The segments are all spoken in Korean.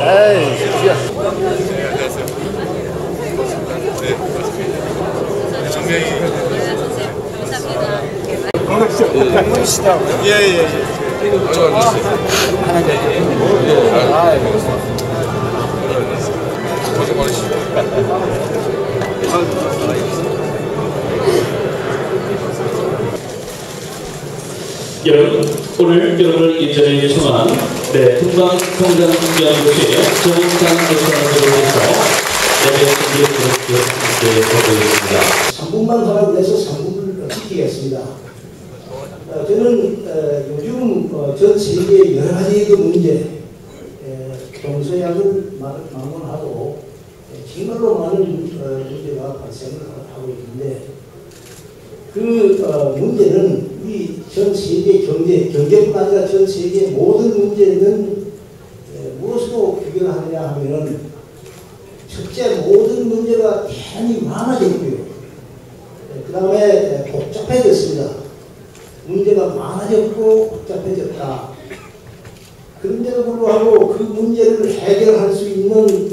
에이, 안녕하세요. 네, 정명이. 감사합니다. 예. 하나 고생 많으십니다. 여러분, 오늘 여러분을 인정해 청한 동방성장연구소의 정상 교수님을 위해서 내년 준비를 그렇게 보고있습니다. 3분만 하라고 해서 3분을 지키겠습니다. 저는 요즘 전 세계 여러 가지 그 문제, 동서양을 막론하고 정말로 많은 문제가 발생을 하고 있는데 그 문제는 우리 전 세계 경제뿐 아니라 전 세계 모든 문제는 무엇으로 귀결하느냐 하면은 첫째 모든 문제가 대단히 많아졌고요. 그 다음에 복잡해졌습니다. 문제가 많아졌고 복잡해졌다. 그런데도 불구하고 그 문제를 해결할 수 있는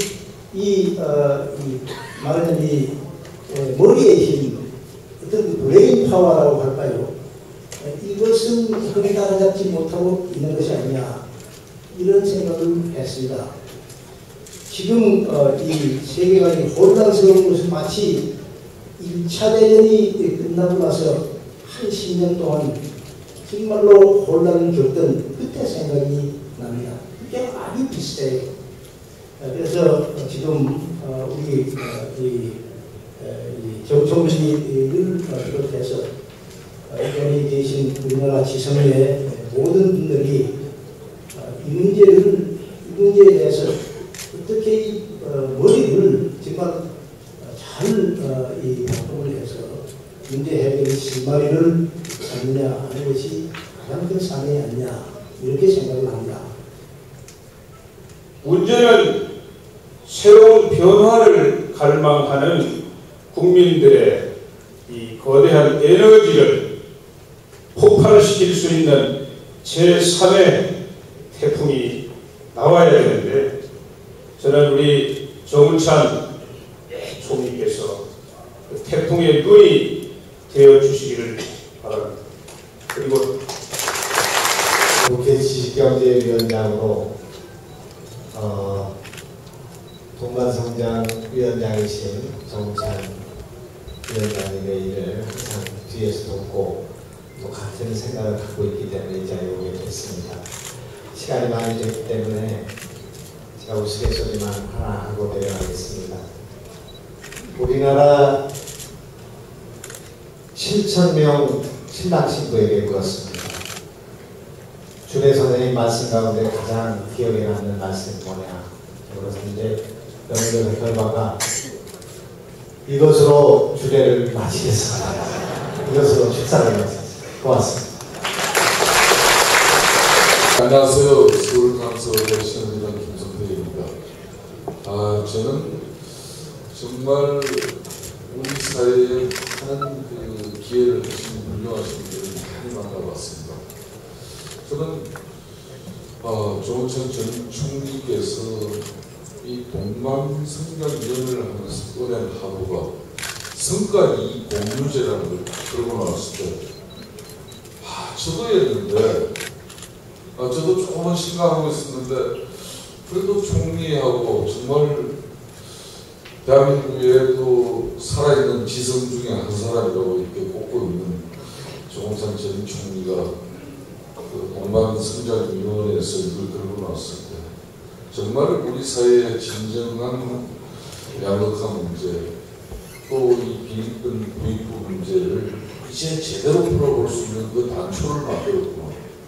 말하자면 머리의 힘, 어떤 브레인 파워라고 할까요? 이것은 흔히 따라잡지 못하고 있는 것이 아니냐 이런 생각을 했습니다. 지금 이 세계가 혼란스러운 것은 마치 1차 대전이 끝나고 나서 한 10년 동안 정말로 혼란을 겪던 그때 생각이 납니다. 그게 아주 비슷해요. 그래서 지금 우리 정청리를 비롯해서 여기 계신 우리나라 지성의 모든 분들이 이 문제에 대해서 어떻게 이 머리를 정말 잘 활동을 해서 문제 해결의 실마리를 찾느냐 하는 것이 가장 큰 사명이 아니냐 이렇게 생각을 합니다. 문제는 새로운 변화를 갈망하는 국민들의 이 거대한 에너지를 폭발시킬 수 있는 제3의 태풍이 나와야 되는데 저는 우리 정운찬 총리께서 그 태풍의 눈이 되어주시기를 바랍니다. 그리고 국회 지식경제위원장으로 동반성장위원장이신 정운찬 위원장님의 일을 항상 뒤에서 돕고 또 같은 생각을 갖고 있기 때문에 이 자리에 오게 됐습니다. 시간이 많이 됐기 때문에 제가 우스갯소리만 하나 하고 내려가겠습니다. 우리나라 7,000명 신랑 신부에게 물었습니다. 주례 선생님 말씀 가운데 가장 기억에 남는 말씀이 뭐냐? 그래서 이제 연구의 결과가 이것으로 주례를 마치겠습니다. 이것으로 축사를 마치겠습니다. 고맙습니다. 안녕하세요. 서울강서의 신원이라는 김성태입니다. 저는 정말 우리 사회에 큰 그 기회를 주신 훌륭하신 분들을 많이 만나봤습니다. 저는 정운찬 전 총리께서 이 동방성장위원회를 하면서 꺼낸 하루가 성과 이익 공유제라는 걸 들고 나왔을 때 저거였는데 저도 조금은 생각하고 있었는데 그래도 총리하고 정말 대한민국에도 살아있는 지성 중에 한 사람이라고 이렇게 꼽고 있는 정운찬 전 총리가 그 동방성장위원회에서 이걸 들고 나왔을 때 정말 우리 사회의 진정한 양극화 문제 또 이 비인권 부익부 문제를 이제 제대로 풀어볼 수 있는 그 단초를 만들었구나.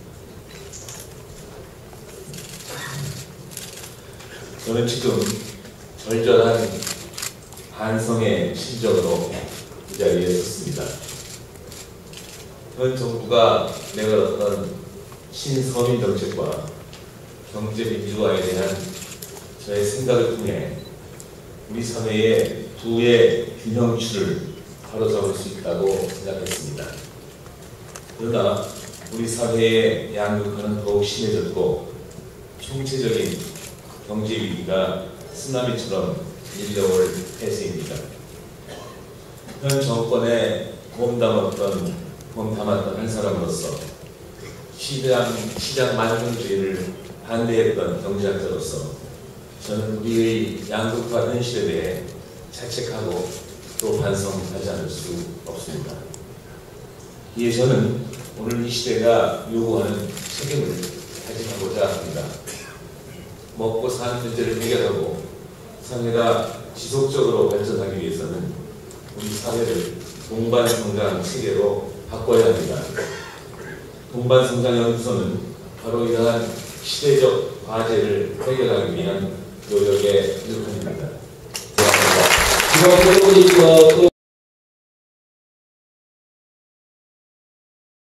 저는 지금 절절한 반성의 심정으로 이 자리에 섰습니다. 현 정부가 내걸었던 신서민 정책과 경제민주화에 대한 저의 생각을 통해 우리 사회의 두의 균형추를 바로잡을 수 있다고 생각했습니다. 그러나 우리 사회의 양극화는 더욱 심해졌고 총체적인 경제 위기가 쓰나미처럼 밀려올 태세입니다. 현 정권에 몸 담았던 한 사람으로서 시장 만능주의를 반대했던 경제학자로서 저는 우리의 양극화 현실에 대해 자책하고 또 반성하지 않을 수 없습니다. 이에 저는 오늘 이 시대가 요구하는 책임을 다짐하고자 합니다. 먹고 사는 문제를 해결하고 사회가 지속적으로 발전하기 위해서는 우리 사회를 동반성장 체계로 바꿔야 합니다. 동반성장연구소는 바로 이러한 시대적 과제를 해결하기 위한 노력의 일환입니다. 이번